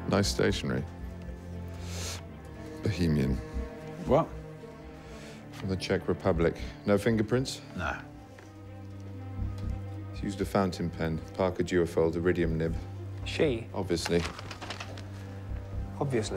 Nice stationery. Bohemian. What? From the Czech Republic. No fingerprints? No. He's used a fountain pen, Parker Duofold iridium nib. She? Obviously. Obviously.